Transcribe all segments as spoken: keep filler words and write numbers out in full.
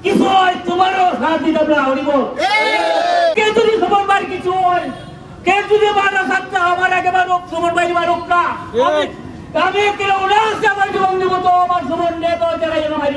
কিছু হয় তোমারও সাথ দিতে আমরা হরিব কে যদি সুমন ভাই কিছু হয় কে যদি মারা সাথে আমার একেবারে সুমন ভাই মারুক না আমি কে উনাস আমার জীবন দিব তো আমার সুমন নেতা যারা যেন মারিয়ে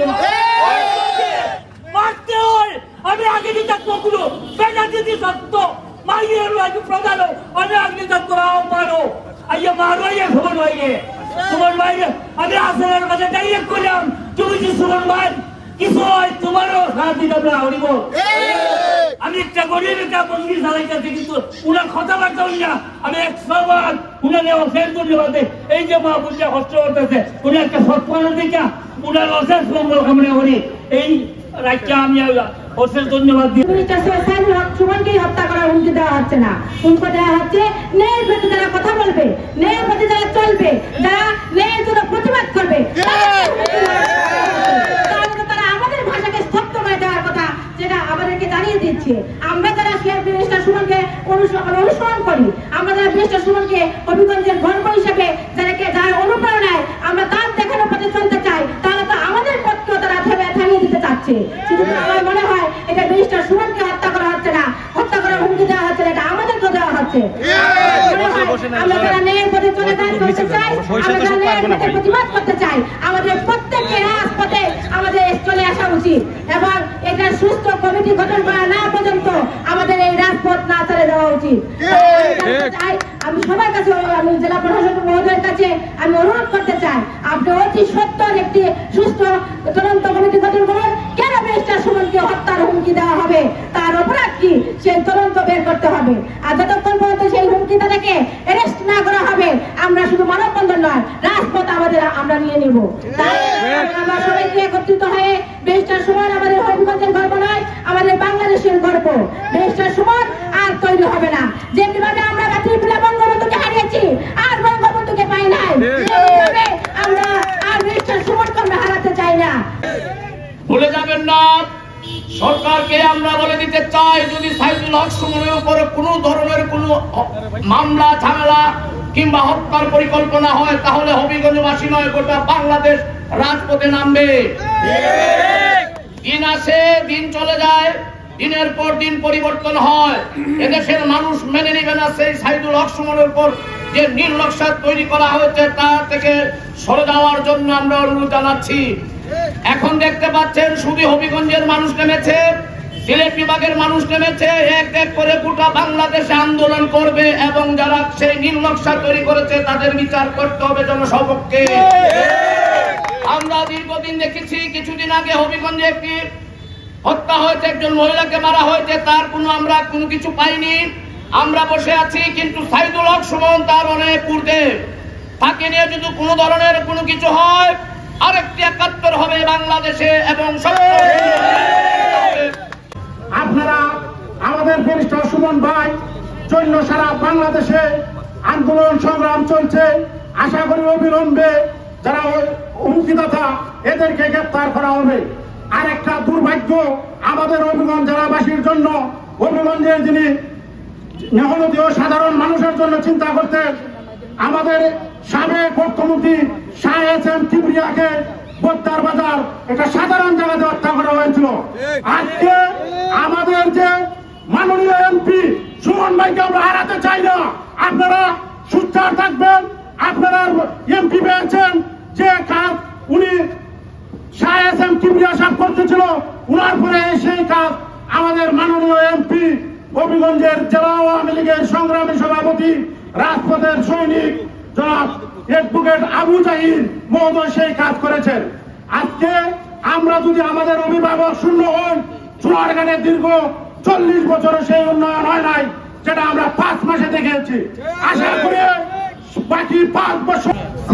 মারতে হয় আমি আগে দিতে কখনো বেলা দিতে সত্য মারিয়ে আগে প্রধান আমি আগে দিতে রাও পারো আইয়া মারো আইয়া সুমন ভাইকে সুমন ভাই আমি আসলের কাছে ডাইরেক্ট করলাম তুমি যে সুমন ভাই কিছু হয় তোমারও সাথ দিতে আমরা হরিব আমি একটা গরিব একটা বন্দি চালাইতেছি কিন্তু উনার কথাবার্তা হই না আমি একশো বার উনার অশেষ ধন্যবাদ এই যে মা বুঝা কষ্ট করতেছে উনি একটা সৎপনা দিকা উনার অশেষ মঙ্গল কামনা করি এই রাজ্যে আমি অশেষ ধন্যবাদ দিই সুমনকেই হত্যা করার হুমকি দেওয়া হচ্ছে না হুমকি দেওয়া হচ্ছে ন্যায়ের প্রতি যারা কথা বলবে ন্যায়ের প্রতি যারা চলবে যারা ন্যায়ের জন্য প্রতিবাদ করবে তারা আমাদের ভাষাকে স্তব্ধ করে দেওয়ার কথা যেটা আমাদেরকে জানিয়ে দিচ্ছে আমরা যারা ব্যারিস্টার সুমনকে অনুসরণ করি আমরা যারা ব্যারিস্টার সুমনকে হবিগঞ্জের গর্ব হিসেবে যাদেরকে যার অনুপ্রেরণায় আমরা তার দেখানো পথে চলতে চাই তাহলে তো আমাদের পথকেও তারা থামিয়ে দিতে চাচ্ছে শুধু আমার মনে হয় এটা ব্যারিস্টার সুমনকে হত্যা করা হচ্ছে না হত্যা করার হুমকি দেওয়া হচ্ছে না এটা আমাদেরকে দেওয়া হচ্ছে আমরা যারা ন্যায়ের পথে চলে চলতে চাই আমরা যারা ন্যায়ের পথে প্রতিবাদ করতে চাই আমাদের প্রত্যেককে রাজপথে আমাদের চলে আসা উচিত এবং এটা সুস্থ কমিটি গঠন করা না পর্যন্ত আমাদের এই রাজপথ না ছেড়ে দেওয়া উচিত আমি সবার কাছে আমি জেলা প্রশাসক মহোদয়ের কাছে আমি অনুরোধ করতে চাই আপনি অতি সত্তর একটি সুস্থ তদন্ত কমিটি গঠন করুন কেন ব্যারিস্টার সুমনকে হত্যার হুমকি দেওয়া হবে তার অপরাধ কি সেই তদন্ত বের করতে হবে আর যতক্ষণ পর্যন্ত সেই হুমকিটা থেকে অ্যারেস্ট না করা হবে আমরা শুধু মানববন্ধন নয় রাজপথ আমাদের আমরা নিয়ে নিব তাই আমরা সবাইকে একত্রিত হয়ে ব্যারিস্টার সুমন আমাদের হবিগঞ্জের গর্ব নয় আমাদের বাংলাদেশের গর্ব ব্যারিস্টার সুমন আর তৈরি হবে না যেমনি ভাবে আমরা রাত্রিবেলা বঙ্গবন্ধুকে হারিয়েছি আর বঙ্গবন্ধুকে পাই নাই আমরা আর ব্যারিস্টার সুমনকে আমরা হারাতে চাই না ভুলে যাবেন না সরকারকে আমরা বলে দিতে চাই যদি সাইদুল হক সুমনের উপরে কোনো ধরনের কোনো মামলা ঝামেলা কিংবা হত্যার পরিকল্পনা হয় তাহলে হবিগঞ্জবাসী নয় গোটা বাংলাদেশ রাজপথে নামবে দিন আসে দিন চলে যায় দিনের পর দিন পরিবর্তন হয় এদেশের মানুষ মেনে নেবে না সেই সাইদুল হক সুমনের উপর যে নীল নকশা তৈরি করা হয়েছে তা থেকে সরে যাওয়ার জন্য আমরা অনুরোধ জানাচ্ছি এখন দেখতে পাচ্ছেন শুধু হবিগঞ্জের মানুষ নেমেছে সিলেট বিভাগের মানুষ নেমেছে এক এক করে গোটা বাংলাদেশে আন্দোলন করবে এবং যারা সেই নীল নকশা তৈরি করেছে তাদের বিচার করতে হবে জনসমক্ষে আমরা দীর্ঘদিন দেখেছি কিছুদিন আগে হবিগঞ্জে একটি হত্যা হয়েছে একজন মহিলাকে মারা হয়েছে তার কোনো আমরা কোনো কিছু পাইনি আমরা বসে আছি কিন্তু সাইদুল হক সুমন তার অনেক পূর্বে তাকে নিয়ে যদি কোনো ধরনের কোনো কিছু হয় আরেকটি একাত্তর হবে বাংলাদেশে এবং আপনারা আমাদের ব্যারিস্টার সুমন ভাই জন্য সারা বাংলাদেশে আন্দোলন সংগ্রাম চলছে আশা করি অবিলম্বে যারা হুমকিদাতা এদেরকে গ্রেপ্তার করা হবে আর একটা দুর্ভাগ্য আমাদের হবিগঞ্জ জেলাবাসীর জন্য হবিগঞ্জের যিনি মেহনতি ও সাধারণ মানুষের জন্য চিন্তা করতেন আমাদের সাবেক অর্থমন্ত্রী শাহ এস এম কিবরিয়াকে বোদ্দার বাজার একটা সাধারণ জায়গাতে হত্যা করা হয়েছিল আজকে আমাদের যে মাননীয় এমপি সুমন ভাইকে আমরা হারাতে চাই না আপনারা সুচার থাকবেন আপনারা এমপি পেয়েছেন যে কাজ উনি শাহ এস এম কিবরিয়া সাহেব করতেছিল উনার পরে সেই কাজ আমাদের মাননীয় এমপি হবিগঞ্জের জেলা আওয়ামী লীগের সংগ্রামী সভাপতি রাজপথের সৈনিক জনাব অ্যাডভোকেট আবু জাহির মহোদয় সেই কাজ করেছেন আজকে আমরা যদি আমাদের অভিভাবক শূন্য হই চুয়াডাঙ্গার দীর্ঘ চল্লিশ বছরে সেই উন্নয়ন হয় নাই যেটা আমরা পাঁচ মাসে দেখেছি আশা করি বাকি পাঁচ বছর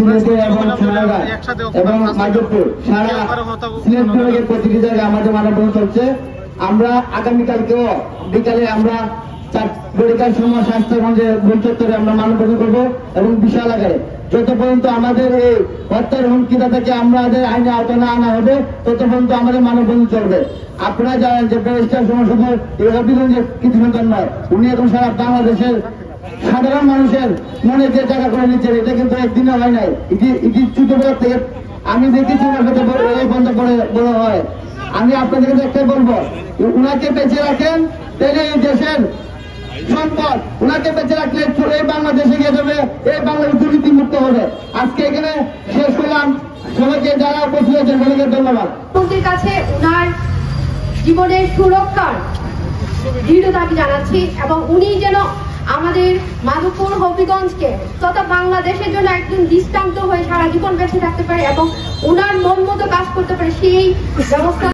এবং মাধবপুর সারা সিলেট বিভাগের প্রতিটি জায়গায় আমাদের মানববন্ধন চলছে আমরা আগামীকালকেও বিকালে আমরা মেডিকেল সময় স্বাস্থ্য মূল চত্বরে আমরা মানববন্ধন করবো এবং বিশাল আকারে যত পর্যন্ত আমাদের এই হত্যার হুমকিটা থেকে আমাদের আইনে আওতা না আনা হবে তত পর্যন্ত আমাদের মানববন্ধন চলবে আপনারা জানেন যে ব্যারিস্টার সুমন শুধু এই হবিগঞ্জের কিছু সন্তান নয় উনি এখন সারা বাংলাদেশের সাধারণ মানুষের মনে যে জায়গা করে নিচ্ছেন এটা কিন্তু একদিনে হয় নাই এটি এটি ছোটবেলা থেকে আমি দেখেছি ওনার সাথে এই বন্ধ করে বড় হয় আমি আপনাদের কাছে একটাই বলবো, উনাকে বেঁচে রাখেন, তাহলে এই দেশের সম্পদ, উনাকে বেঁচে রাখলে এই বাংলাদেশে গিয়ে যাবে, এই বাংলাদেশ দুর্নীতি মুক্ত হবে। আজকে এখানে শেষ করলাম, সবাইকে যারা উপস্থিত হয়েছেন সবাইকে ধন্যবাদ। প্রধানমন্ত্রীর কাছে উনার জীবনের সুরক্ষার দৃঢ় দাবি জানাচ্ছি এবং উনি যেন আমাদের মাধবপুর হবিগঞ্জকে তথা বাংলাদেশের জন্য একজন দৃষ্টান্ত হয়ে সারা জীবন বেঁচে থাকতে পারে এবং উনার মন মতো কাজ করতে পারে সেই ব্যবস্থা